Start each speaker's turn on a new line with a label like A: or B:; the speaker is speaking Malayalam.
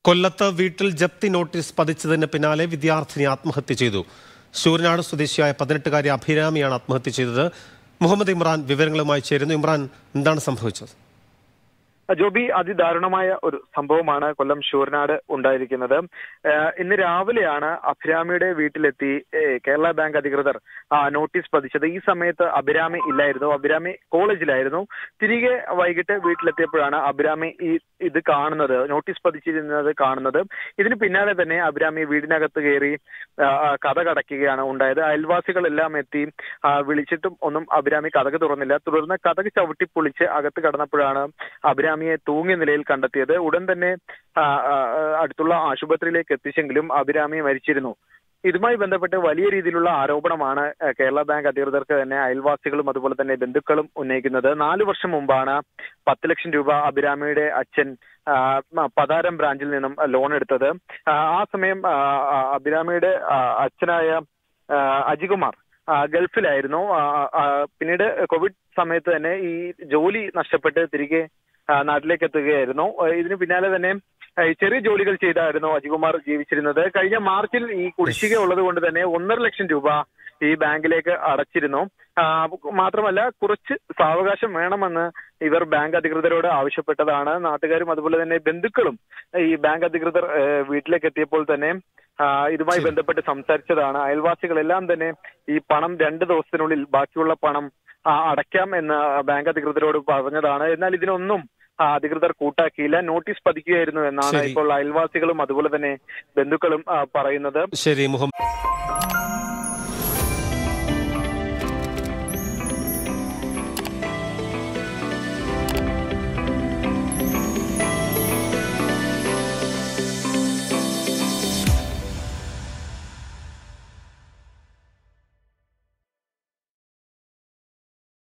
A: കൊല്ലത്ത് വീട്ടിൽ ജപ്തി നോട്ടീസ് പതിച്ചതിന് പിന്നാലെ വിദ്യാർത്ഥിനി ആത്മഹത്യ ചെയ്തു. ശൂരനാട് സ്വദേശിയായ 18-കാരി അഭിരാമിയാണ് ആത്മഹത്യ ചെയ്തത്. മുഹമ്മദ് ഇമ്രാൻ വിവരങ്ങളുമായി ചേരുന്നു. ഇമ്രാൻ, എന്താണ് സംഭവിച്ചത്?
B: ജോബി, അതിദാരുണമായ ഒരു സംഭവമാണ് കൊല്ലം ശൂരനാട് ഉണ്ടായിരിക്കുന്നത്. ഇന്ന് രാവിലെയാണ് അഭിരാമിയുടെ വീട്ടിലെത്തി കേരള ബാങ്ക് അധികൃതർ നോട്ടീസ് പതിച്ചത്. ഈ സമയത്ത് അഭിരാമി ഇല്ലായിരുന്നു, അഭിരാമി കോളേജിലായിരുന്നു. തിരികെ വൈകിട്ട് വീട്ടിലെത്തിയപ്പോഴാണ് അഭിരാമി ഇത് കാണുന്നത്, നോട്ടീസ് പതിച്ചിരുന്നത് കാണുന്നത്. ഇതിന് പിന്നാലെ തന്നെ അഭിരാമി വീടിനകത്ത് കയറി കഥ കടക്കുകയാണ് ഉണ്ടായത്. അയൽവാസികളെല്ലാം എത്തി വിളിച്ചിട്ടും ഒന്നും അഭിരാമി കഥക് തുറന്നില്ല. തുടർന്ന് കഥക് ചവിട്ടിപ്പൊളിച്ച് അകത്ത് കടന്നപ്പോഴാണ് അഭിരാമിയെ തൂങ്ങിയ നിലയിൽ കണ്ടെത്തിയത്. ഉടൻ തന്നെ അടുത്തുള്ള ആശുപത്രിയിലേക്ക് എത്തിച്ചെങ്കിലും അഭിരാമി മരിച്ചിരുന്നു. ഇതുമായി ബന്ധപ്പെട്ട് വലിയ രീതിയിലുള്ള ആരോപണമാണ് കേരള ബാങ്ക് അധികൃതർക്ക് തന്നെ അയൽവാസികളും അതുപോലെ തന്നെ ബന്ധുക്കളും ഉന്നയിക്കുന്നത്. 4 വർഷം മുമ്പാണ് 10 ലക്ഷം രൂപ അഭിരാമിയുടെ അച്ഛൻ പതാരം ബ്രാഞ്ചിൽ നിന്നും ലോൺ എടുത്തത്. ആ സമയം അഭിരാമിയുടെ അച്ഛനായ അജികുമാർ ഗൾഫിലായിരുന്നു. പിന്നീട് കോവിഡ് സമയത്ത് തന്നെ ഈ ജോലി നഷ്ടപ്പെട്ട് തിരികെ നാട്ടിലേക്ക് എത്തുകയായിരുന്നു. ഇതിന് പിന്നാലെ തന്നെ ചെറിയ ജോലികൾ ചെയ്തായിരുന്നു അജികുമാർ ജീവിച്ചിരുന്നത്. കഴിഞ്ഞ മാർച്ചിൽ ഈ കുടിശ്ശിക ഉള്ളത് കൊണ്ട് തന്നെ 1.5 ലക്ഷം രൂപ ഈ ബാങ്കിലേക്ക് അടച്ചിരുന്നു. മാത്രമല്ല, കുറച്ച് സാവകാശം വേണമെന്ന് ഇവർ ബാങ്ക് അധികൃതരോട് ആവശ്യപ്പെട്ടതാണ്. നാട്ടുകാരും അതുപോലെ തന്നെ ബന്ധുക്കളും ഈ ബാങ്ക് അധികൃതർ വീട്ടിലേക്ക് എത്തിയപ്പോൾ തന്നെ ഇതുമായി ബന്ധപ്പെട്ട് സംസാരിച്ചതാണ്. അയൽവാസികളെല്ലാം തന്നെ ഈ പണം 2 ദിവസത്തിനുള്ളിൽ ബാക്കിയുള്ള പണം അടയ്ക്കാം എന്ന് ബാങ്ക് അധികൃതരോട് പറഞ്ഞതാണ്. എന്നാൽ ഇതിനൊന്നും അധികൃതർ കൂട്ടാക്കിയില്ല, നോട്ടീസ് പതിക്കുകയായിരുന്നു എന്നാണ് ഇപ്പോൾ അയൽവാസികളും അതുപോലെ തന്നെ ബന്ധുക്കളും പറയുന്നത്.
A: ശരി മുഹമ്മദ്.